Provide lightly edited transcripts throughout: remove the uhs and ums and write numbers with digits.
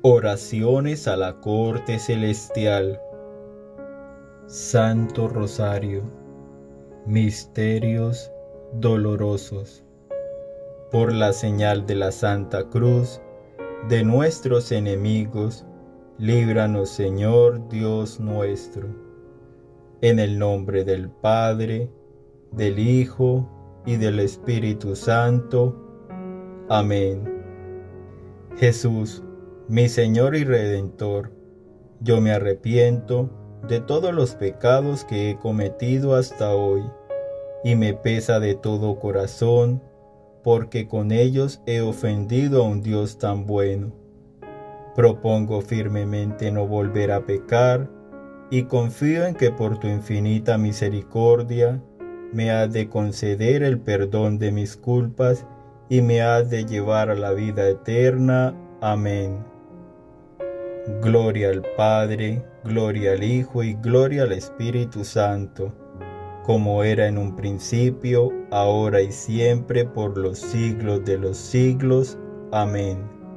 Oraciones a la corte celestial. Santo Rosario. Misterios dolorosos. Por la señal de la Santa Cruz, de nuestros enemigos, líbranos, Señor Dios nuestro. En el nombre del Padre, del Hijo y del Espíritu Santo. Amén. Jesús, mi Señor y Redentor, yo me arrepiento de todos los pecados que he cometido hasta hoy, y me pesa de todo corazón, porque con ellos he ofendido a un Dios tan bueno. Propongo firmemente no volver a pecar, y confío en que por tu infinita misericordia me has de conceder el perdón de mis culpas y me has de llevar a la vida eterna. Amén. Gloria al Padre, gloria al Hijo y gloria al Espíritu Santo, como era en un principio, ahora y siempre, por los siglos de los siglos. Amén.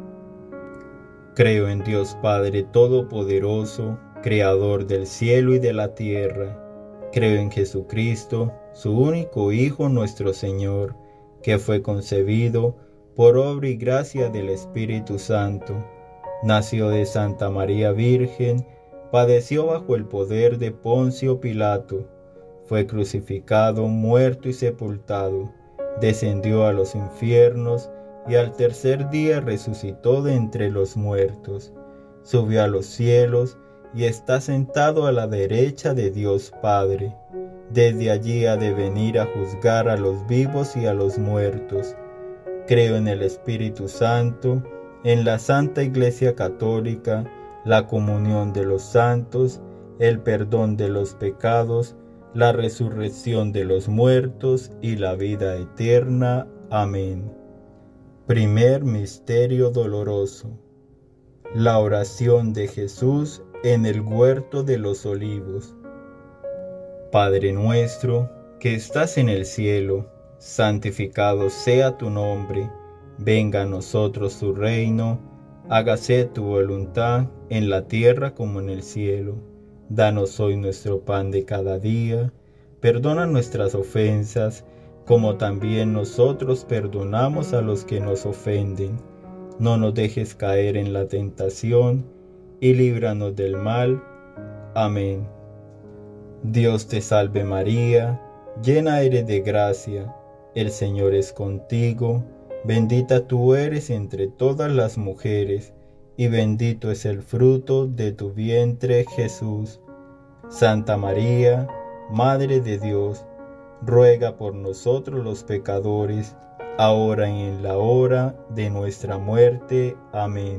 Creo en Dios Padre Todopoderoso, Creador del cielo y de la tierra. Creo en Jesucristo, su único Hijo, nuestro Señor, que fue concebido por obra y gracia del Espíritu Santo. Nació de Santa María Virgen, padeció bajo el poder de Poncio Pilato, fue crucificado, muerto y sepultado, descendió a los infiernos y al tercer día resucitó de entre los muertos, subió a los cielos y está sentado a la derecha de Dios Padre. Desde allí ha de venir a juzgar a los vivos y a los muertos. Creo en el Espíritu Santo, en la Santa Iglesia Católica, la comunión de los santos, el perdón de los pecados, la resurrección de los muertos y la vida eterna. Amén. Primer misterio doloroso. La oración de Jesús en el huerto de los olivos. Padre nuestro, que estás en el cielo, santificado sea tu nombre. Venga a nosotros tu reino, hágase tu voluntad en la tierra como en el cielo. Danos hoy nuestro pan de cada día, perdona nuestras ofensas, como también nosotros perdonamos a los que nos ofenden. No nos dejes caer en la tentación, y líbranos del mal. Amén. Dios te salve María, llena eres de gracia, el Señor es contigo. Bendita tú eres entre todas las mujeres, y bendito es el fruto de tu vientre, Jesús. Santa María, Madre de Dios, ruega por nosotros los pecadores, ahora y en la hora de nuestra muerte. Amén.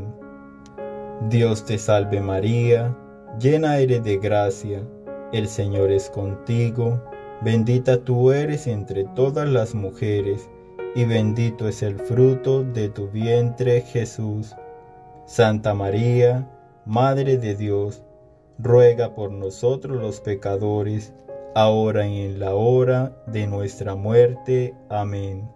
Dios te salve María, llena eres de gracia, el Señor es contigo. Bendita tú eres entre todas las mujeres, y bendito es el fruto de tu vientre, Jesús. Santa María, Madre de Dios, ruega por nosotros los pecadores, ahora y en la hora de nuestra muerte. Amén.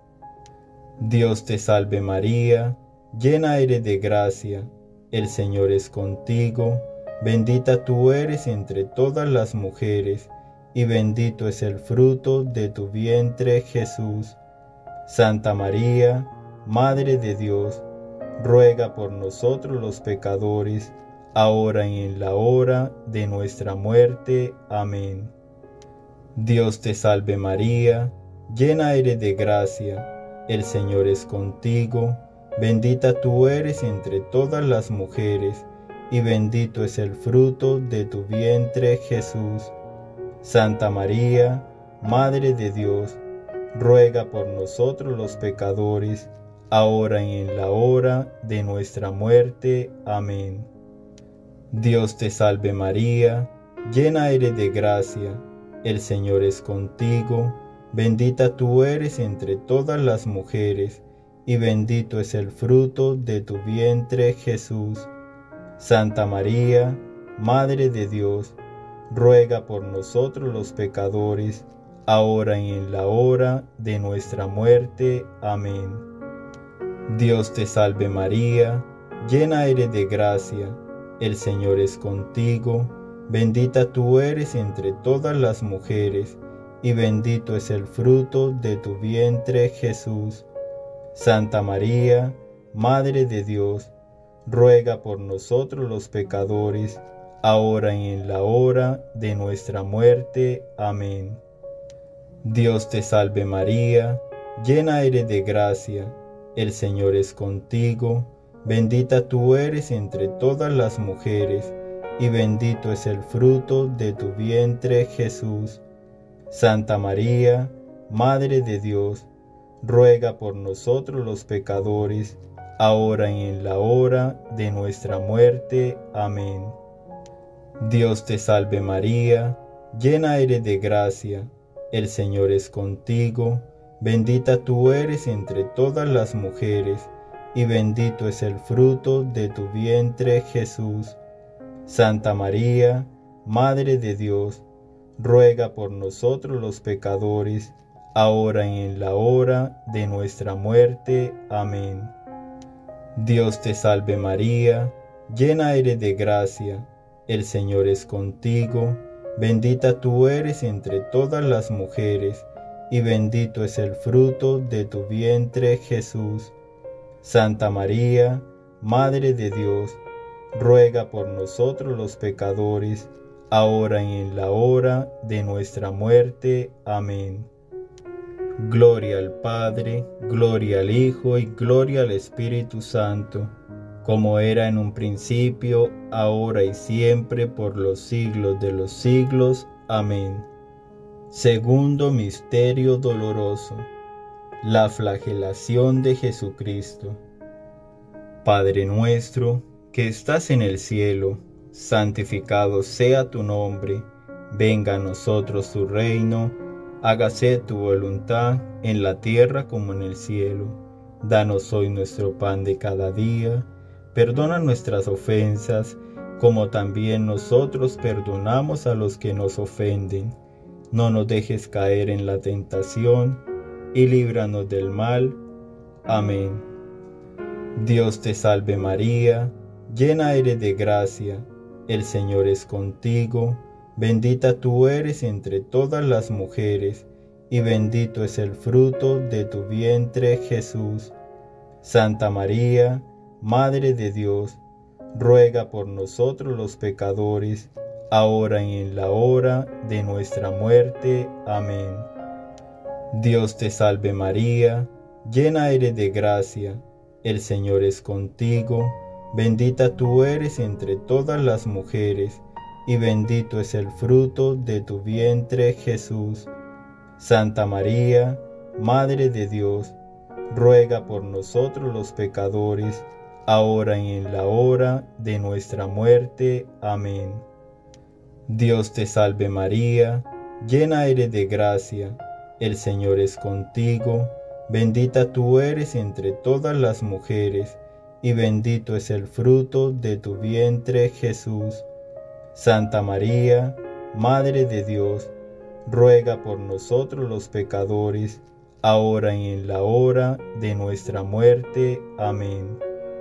Dios te salve María, llena eres de gracia, el Señor es contigo. Bendita tú eres entre todas las mujeres, y bendito es el fruto de tu vientre, Jesús. Santa María, Madre de Dios, ruega por nosotros los pecadores, ahora y en la hora de nuestra muerte. Amén. Dios te salve María, llena eres de gracia, el Señor es contigo. Bendita tú eres entre todas las mujeres, y bendito es el fruto de tu vientre, Jesús. Santa María, Madre de Dios, ruega por nosotros los pecadores, ahora y en la hora de nuestra muerte. Amén. Dios te salve María, llena eres de gracia, el Señor es contigo. Bendita tú eres entre todas las mujeres, y bendito es el fruto de tu vientre, Jesús. Santa María, Madre de Dios, ruega por nosotros los pecadores, ahora y en la hora de nuestra muerte. Amén. Dios te salve María, llena eres de gracia, el Señor es contigo, bendita tú eres entre todas las mujeres, y bendito es el fruto de tu vientre, Jesús. Santa María, Madre de Dios, ruega por nosotros los pecadores, ahora y en la hora de nuestra muerte. Amén. Dios te salve María, llena eres de gracia, el Señor es contigo, bendita tú eres entre todas las mujeres, y bendito es el fruto de tu vientre, Jesús. Santa María, Madre de Dios, ruega por nosotros los pecadores, ahora y en la hora de nuestra muerte. Amén. Dios te salve María, llena eres de gracia, el Señor es contigo, bendita tú eres entre todas las mujeres, y bendito es el fruto de tu vientre, Jesús. Santa María, Madre de Dios, ruega por nosotros los pecadores, ahora y en la hora de nuestra muerte. Amén. Dios te salve María, llena eres de gracia, el Señor es contigo, bendita tú eres entre todas las mujeres, y bendito es el fruto de tu vientre, Jesús. Santa María, Madre de Dios, ruega por nosotros los pecadores, ahora y en la hora de nuestra muerte. Amén. Gloria al Padre, gloria al Hijo y gloria al Espíritu Santo, como era en un principio, ahora y siempre, por los siglos de los siglos. Amén. Segundo misterio doloroso, la flagelación de Jesucristo. Padre nuestro, que estás en el cielo, santificado sea tu nombre, venga a nosotros tu reino, hágase tu voluntad en la tierra como en el cielo. Danos hoy nuestro pan de cada día, perdona nuestras ofensas, como también nosotros perdonamos a los que nos ofenden. No nos dejes caer en la tentación, y líbranos del mal. Amén. Dios te salve María, llena eres de gracia, el Señor es contigo, bendita tú eres entre todas las mujeres, y bendito es el fruto de tu vientre, Jesús. Santa María, Madre de Dios, ruega por nosotros los pecadores, ahora y en la hora de nuestra muerte. Amén. Dios te salve María, llena eres de gracia, el Señor es contigo, bendita tú eres entre todas las mujeres, y bendito es el fruto de tu vientre, Jesús. Santa María, Madre de Dios, ruega por nosotros los pecadores, ahora y en la hora de nuestra muerte. Amén. Dios te salve María, llena eres de gracia, el Señor es contigo, bendita tú eres entre todas las mujeres, y bendito es el fruto de tu vientre, Jesús. Santa María, Madre de Dios, ruega por nosotros los pecadores, ahora y en la hora de nuestra muerte. Amén.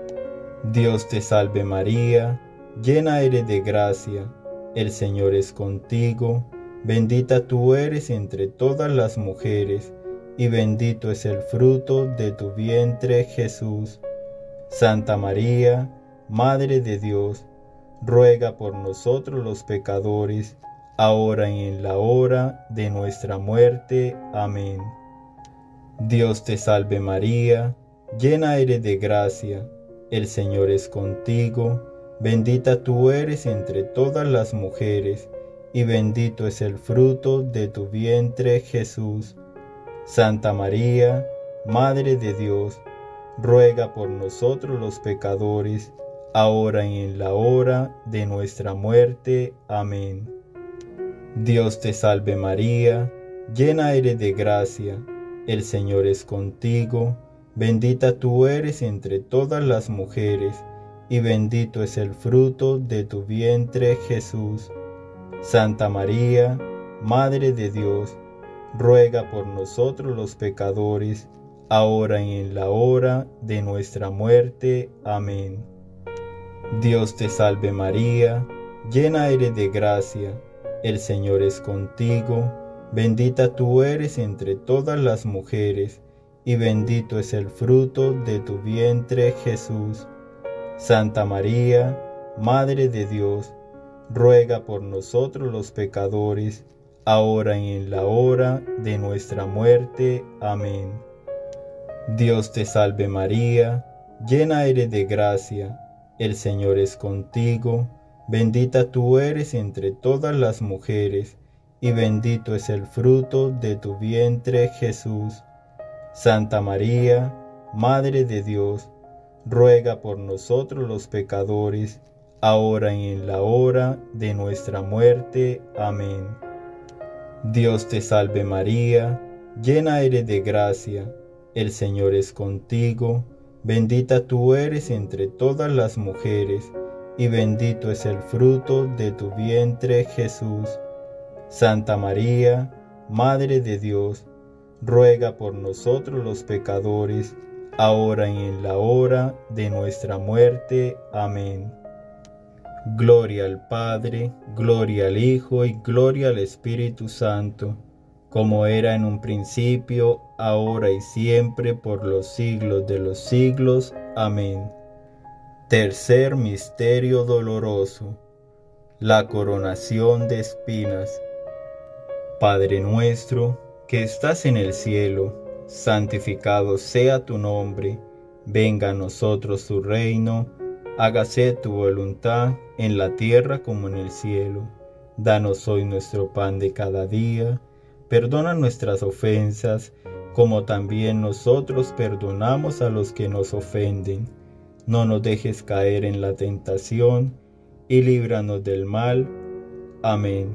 Dios te salve María, llena eres de gracia, el Señor es contigo, bendita tú eres entre todas las mujeres, y bendito es el fruto de tu vientre, Jesús. Santa María, Madre de Dios, ruega por nosotros los pecadores, ahora y en la hora de nuestra muerte. Amén. Dios te salve María, llena eres de gracia, el Señor es contigo, bendita tú eres entre todas las mujeres, y bendito es el fruto de tu vientre, Jesús. Santa María, Madre de Dios, ruega por nosotros los pecadores, ahora y en la hora de nuestra muerte. Amén. Dios te salve María, llena eres de gracia, el Señor es contigo, bendita tú eres entre todas las mujeres, y bendito es el fruto de tu vientre, Jesús. Santa María, Madre de Dios, ruega por nosotros los pecadores, ahora y en la hora de nuestra muerte. Amén. Dios te salve María, llena eres de gracia, el Señor es contigo, bendita tú eres entre todas las mujeres, y bendito es el fruto de tu vientre Jesús. Santa María, Madre de Dios, ruega por nosotros los pecadores, ahora y en la hora de nuestra muerte. Amén. Dios te salve María, llena eres de gracia, el Señor es contigo, bendita tú eres entre todas las mujeres, y bendito es el fruto de tu vientre Jesús. Santa María, Madre de Dios, ruega por nosotros los pecadores, ahora y en la hora de nuestra muerte. Amén. Dios te salve María, llena eres de gracia, el Señor es contigo, bendita tú eres entre todas las mujeres, y bendito es el fruto de tu vientre Jesús. Santa María, Madre de Dios, ruega por nosotros los pecadores, ahora y en la hora de nuestra muerte. Amén. Gloria al Padre, gloria al Hijo y gloria al Espíritu Santo, como era en un principio, ahora y siempre, por los siglos de los siglos. Amén. Tercer misterio doloroso: la coronación de espinas. Padre nuestro, que estás en el cielo, santificado sea tu nombre, venga a nosotros tu reino, hágase tu voluntad en la tierra como en el cielo. Danos hoy nuestro pan de cada día, perdona nuestras ofensas, como también nosotros perdonamos a los que nos ofenden. No nos dejes caer en la tentación, y líbranos del mal. Amén.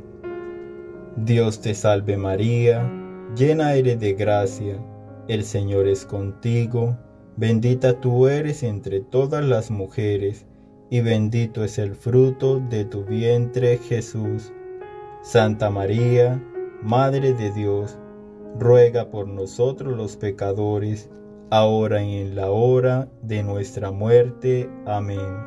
Dios te salve María, llena eres de gracia, el Señor es contigo, bendita tú eres entre todas las mujeres, y bendito es el fruto de tu vientre Jesús. Santa María, Madre de Dios, ruega por nosotros los pecadores, ahora y en la hora de nuestra muerte. Amén.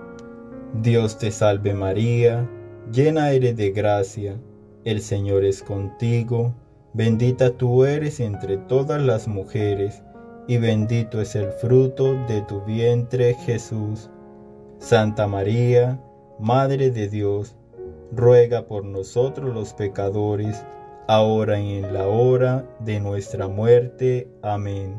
Dios te salve María, llena eres de gracia, el Señor es contigo, bendita tú eres entre todas las mujeres, y bendito es el fruto de tu vientre Jesús. Santa María, Madre de Dios, ruega por nosotros los pecadores, ahora y en la hora de nuestra muerte. Amén.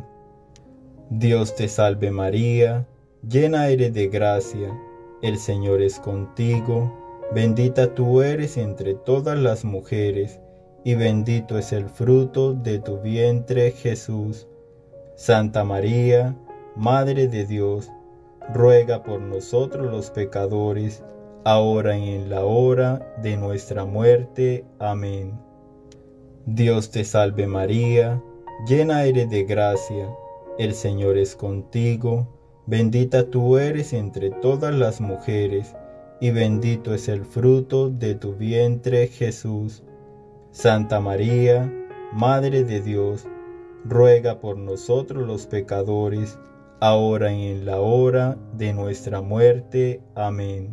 Dios te salve María, llena eres de gracia, el Señor es contigo, bendita tú eres entre todas las mujeres, y bendito es el fruto de tu vientre Jesús. Santa María, Madre de Dios, ruega por nosotros los pecadores, ahora y en la hora de nuestra muerte. Amén. Dios te salve María, llena eres de gracia, el Señor es contigo, bendita tú eres entre todas las mujeres, y bendito es el fruto de tu vientre Jesús. Santa María, Madre de Dios, ruega por nosotros los pecadores, ahora y en la hora de nuestra muerte. Amén.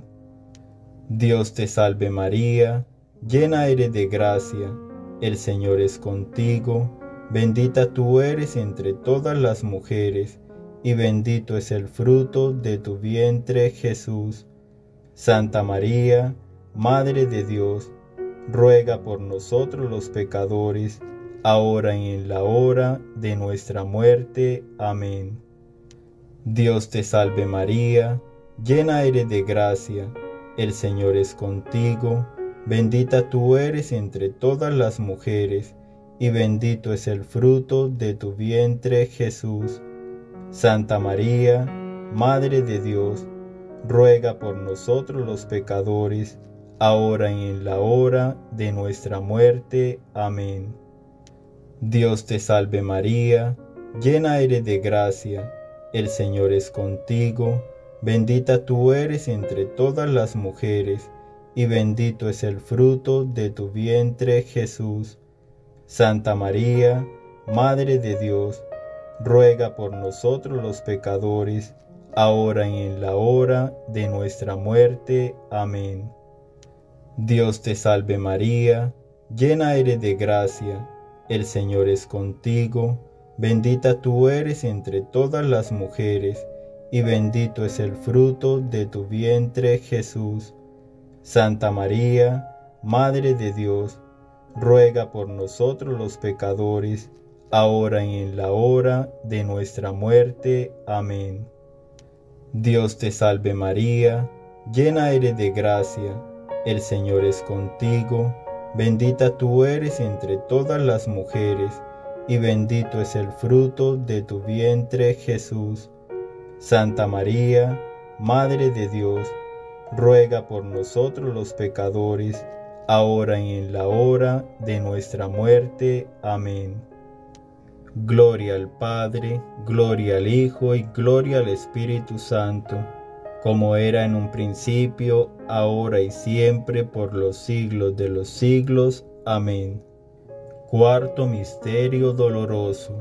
Dios te salve María, llena eres de gracia, el Señor es contigo, bendita tú eres entre todas las mujeres, y bendito es el fruto de tu vientre Jesús. Santa María, Madre de Dios, ruega por nosotros los pecadores, ahora y en la hora de nuestra muerte. Amén. Dios te salve María, llena eres de gracia, el Señor es contigo, bendita tú eres entre todas las mujeres, y bendito es el fruto de tu vientre Jesús. Santa María, Madre de Dios, ruega por nosotros los pecadores, ahora y en la hora de nuestra muerte. Amén. Dios te salve María, llena eres de gracia, el Señor es contigo, bendita tú eres entre todas las mujeres, y bendito es el fruto de tu vientre Jesús. Santa María, Madre de Dios, ruega por nosotros los pecadores, ahora y en la hora de nuestra muerte. Amén. Dios te salve María, llena eres de gracia, el Señor es contigo, bendita tú eres entre todas las mujeres, y bendito es el fruto de tu vientre, Jesús. Santa María, Madre de Dios, ruega por nosotros los pecadores, ahora y en la hora de nuestra muerte. Amén. Dios te salve María, llena eres de gracia, el Señor es contigo, bendita tú eres entre todas las mujeres, y bendito es el fruto de tu vientre, Jesús. Santa María, Madre de Dios, ruega por nosotros los pecadores, ahora y en la hora de nuestra muerte. Amén. Gloria al Padre, gloria al Hijo y gloria al Espíritu Santo, como era en un principio, ahora y siempre, por los siglos de los siglos. Amén. Cuarto misterio doloroso.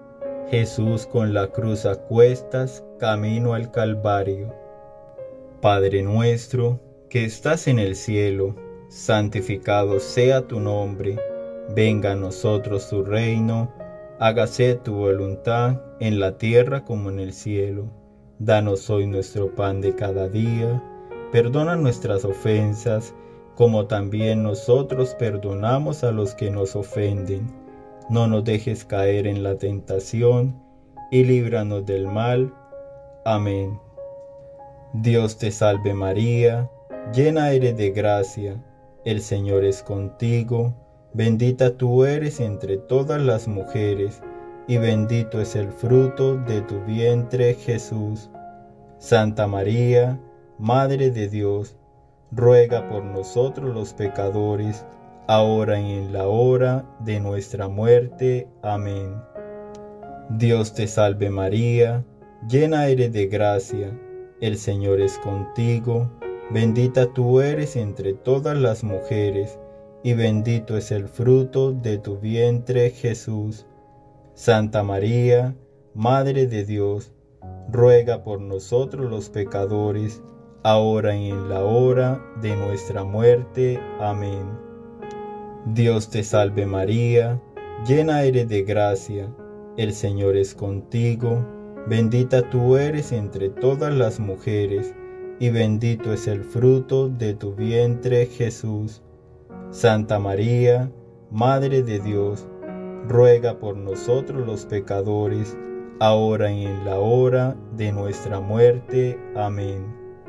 Jesús con la cruz a cuestas, camino al Calvario. Padre nuestro, que estás en el cielo, santificado sea tu nombre. Venga a nosotros tu reino. Hágase tu voluntad en la tierra como en el cielo. Danos hoy nuestro pan de cada día. Perdona nuestras ofensas, como también nosotros perdonamos a los que nos ofenden. No nos dejes caer en la tentación, y líbranos del mal. Amén. Dios te salve María, llena eres de gracia, el Señor es contigo. Bendita tú eres entre todas las mujeres, y bendito es el fruto de tu vientre, Jesús. Santa María, Madre de Dios, ruega por nosotros los pecadores, ahora y en la hora de nuestra muerte. Amén. Dios te salve María, llena eres de gracia, el Señor es contigo. Bendita tú eres entre todas las mujeres, y bendito es el fruto de tu vientre, Jesús. Santa María, Madre de Dios, ruega por nosotros los pecadores, ahora y en la hora de nuestra muerte. Amén. Dios te salve María, llena eres de gracia, el Señor es contigo. Bendita tú eres entre todas las mujeres, y bendito es el fruto de tu vientre, Jesús. Santa María, Madre de Dios, ruega por nosotros los pecadores, ahora y en la hora de nuestra muerte. Amén.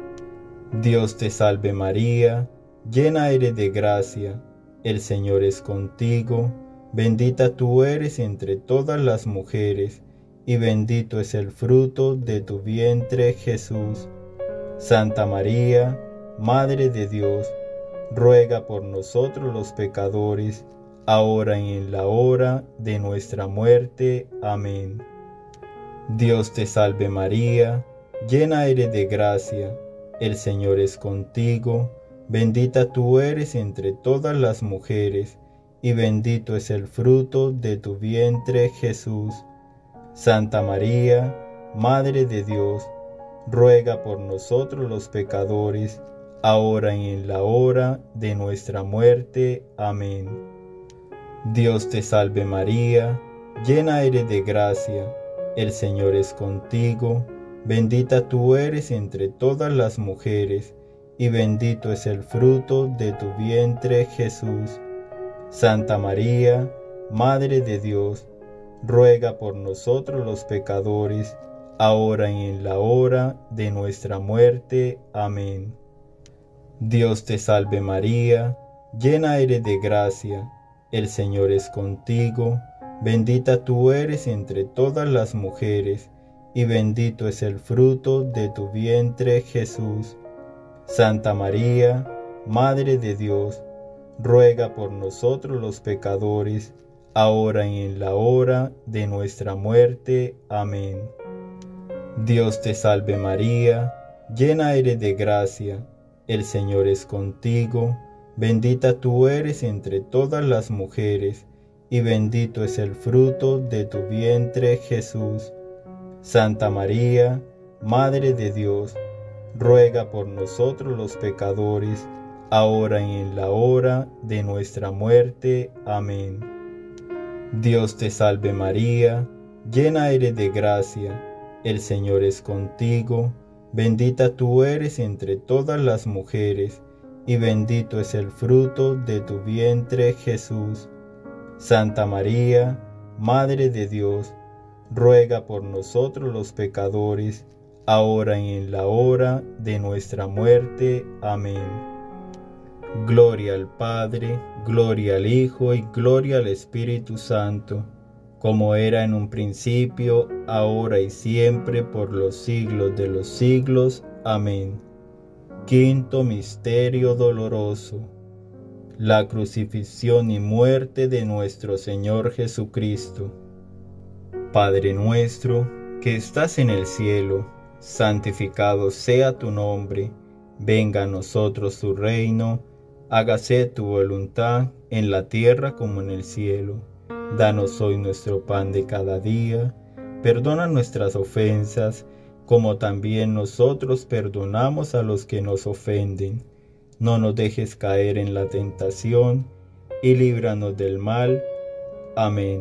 Dios te salve María, llena eres de gracia, el Señor es contigo. Bendita tú eres entre todas las mujeres, y bendito es el fruto de tu vientre, Jesús. Santa María, Madre de Dios, ruega por nosotros los pecadores, ahora y en la hora de nuestra muerte. Amén. Dios te salve María, llena eres de gracia, el Señor es contigo. Bendita tú eres entre todas las mujeres, y bendito es el fruto de tu vientre, Jesús. Santa María, Madre de Dios, ruega por nosotros los pecadores, ahora y en la hora de nuestra muerte. Amén. Dios te salve María, llena eres de gracia, el Señor es contigo. Bendita tú eres entre todas las mujeres, y bendito es el fruto de tu vientre, Jesús. Santa María, Madre de Dios, ruega por nosotros los pecadores, ahora y en la hora de nuestra muerte. Amén. Dios te salve María, llena eres de gracia, el Señor es contigo. Bendita tú eres entre todas las mujeres, y bendito es el fruto de tu vientre, Jesús. Santa María, Madre de Dios, ruega por nosotros los pecadores, ahora y en la hora de nuestra muerte. Amén. Dios te salve María, llena eres de gracia, el Señor es contigo. Bendita tú eres entre todas las mujeres, y bendito es el fruto de tu vientre, Jesús. Santa María, Madre de Dios, ruega por nosotros los pecadores, ahora y en la hora de nuestra muerte. Amén. Dios te salve María, llena eres de gracia, el Señor es contigo, bendita tú eres entre todas las mujeres, y bendito es el fruto de tu vientre, Jesús. Santa María, Madre de Dios, ruega por nosotros los pecadores, ahora y en la hora de nuestra muerte. Amén. Gloria al Padre, gloria al Hijo y gloria al Espíritu Santo, como era en un principio, ahora y siempre, por los siglos de los siglos. Amén. Quinto misterio doloroso: la crucifixión y muerte de nuestro Señor Jesucristo. Padre nuestro, que estás en el cielo, santificado sea tu nombre. Venga a nosotros tu reino. Hágase tu voluntad en la tierra como en el cielo. Danos hoy nuestro pan de cada día. Perdona nuestras ofensas, como también nosotros perdonamos a los que nos ofenden. No nos dejes caer en la tentación, y líbranos del mal. Amén.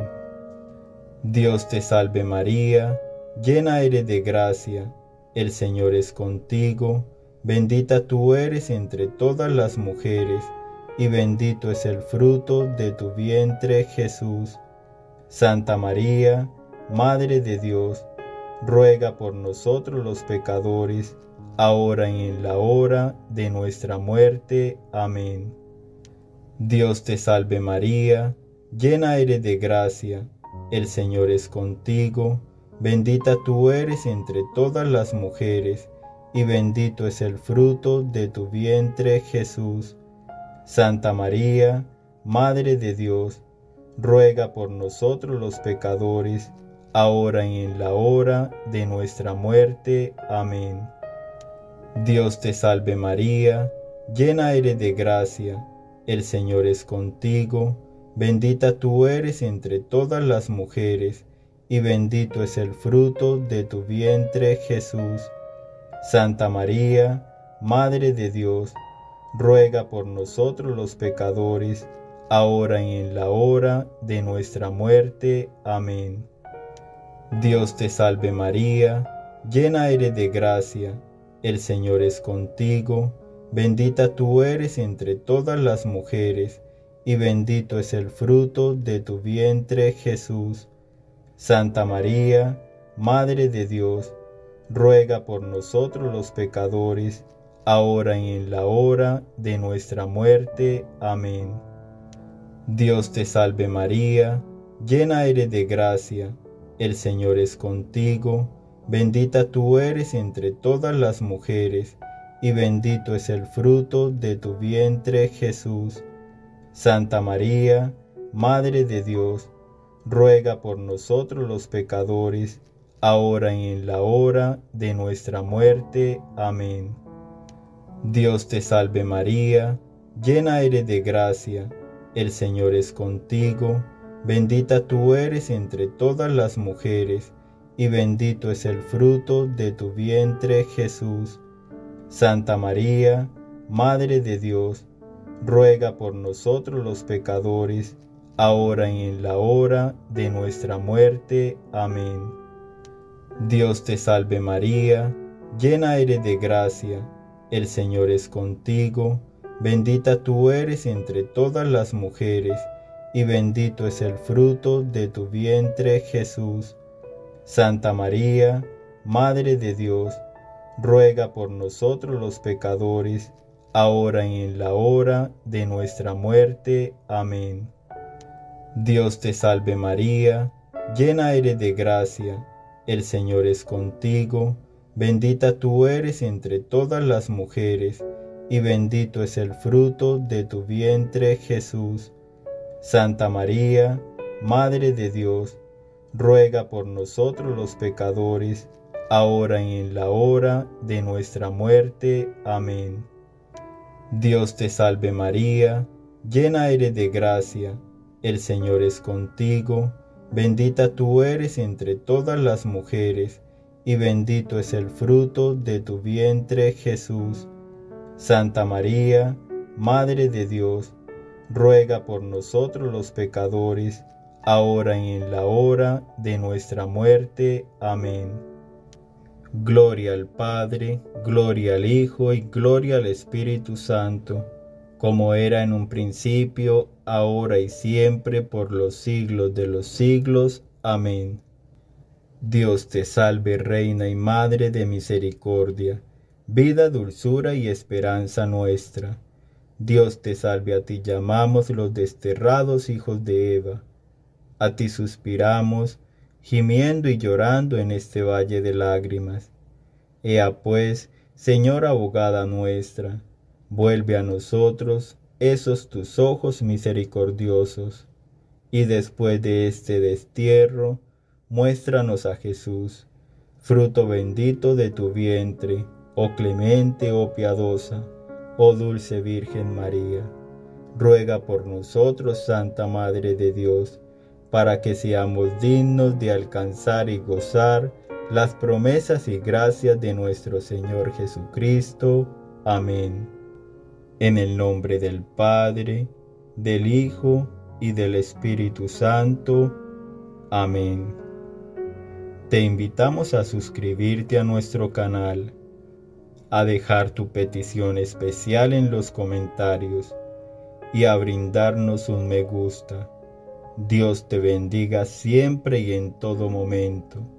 Dios te salve María, llena eres de gracia, el Señor es contigo, bendita tú eres entre todas las mujeres, y bendito es el fruto de tu vientre, Jesús. Santa María, Madre de Dios, ruega por nosotros los pecadores, ahora y en la hora de nuestra muerte. Amén. Dios te salve María, llena eres de gracia, el Señor es contigo, bendita tú eres entre todas las mujeres, y bendito es el fruto de tu vientre, Jesús. Santa María, Madre de Dios, ruega por nosotros los pecadores, ahora y en la hora de nuestra muerte. Amén. Dios te salve María, llena eres de gracia, el Señor es contigo, bendita tú eres entre todas las mujeres, y bendito es el fruto de tu vientre, Jesús. Santa María, Madre de Dios, ruega por nosotros los pecadores, ahora y en la hora de nuestra muerte. Amén. Dios te salve María, llena eres de gracia, el Señor es contigo, bendita tú eres entre todas las mujeres, y bendito es el fruto de tu vientre, Jesús. Santa María, Madre de Dios, ruega por nosotros los pecadores, ahora y en la hora de nuestra muerte. Amén. Dios te salve María, llena eres de gracia, el Señor es contigo, bendita tú eres entre todas las mujeres, y bendito es el fruto de tu vientre, Jesús. Santa María, Madre de Dios, ruega por nosotros los pecadores, ahora y en la hora de nuestra muerte. Amén. Dios te salve María, llena eres de gracia, el Señor es contigo, bendita tú eres entre todas las mujeres, y bendito es el fruto de tu vientre, Jesús. Santa María, Madre de Dios, ruega por nosotros los pecadores, ahora y en la hora de nuestra muerte. Amén. Dios te salve María, llena eres de gracia, el Señor es contigo, bendita tú eres entre todas las mujeres, y bendito es el fruto de tu vientre, Jesús. Santa María, Madre de Dios, ruega por nosotros los pecadores, ahora y en la hora de nuestra muerte. Amén. Dios te salve María, llena eres de gracia, el Señor es contigo, bendita tú eres entre todas las mujeres, y bendito es el fruto de tu vientre, Jesús. Santa María, Madre de Dios, ruega por nosotros los pecadores, ahora y en la hora de nuestra muerte. Amén. Dios te salve María, llena eres de gracia, el Señor es contigo, bendita tú eres entre todas las mujeres, y bendito es el fruto de tu vientre, Jesús. Santa María, Madre de Dios, ruega por nosotros los pecadores, ahora y en la hora de nuestra muerte. Amén. Gloria al Padre, gloria al Hijo y gloria al Espíritu Santo, como era en un principio, ahora y siempre, por los siglos de los siglos. Amén. Dios te salve, Reina y Madre de misericordia, vida, dulzura y esperanza nuestra. Dios te salve, a ti llamamos los desterrados hijos de Eva. A ti suspiramos, gimiendo y llorando en este valle de lágrimas. Ea pues, Señora abogada nuestra, vuelve a nosotros esos tus ojos misericordiosos, y después de este destierro, muéstranos a Jesús, fruto bendito de tu vientre, oh clemente, oh piadosa, oh dulce Virgen María. Ruega por nosotros, Santa Madre de Dios, para que seamos dignos de alcanzar y gozar las promesas y gracias de nuestro Señor Jesucristo. Amén. En el nombre del Padre, del Hijo y del Espíritu Santo. Amén. Te invitamos a suscribirte a nuestro canal, a dejar tu petición especial en los comentarios y a brindarnos un me gusta. Dios te bendiga siempre y en todo momento.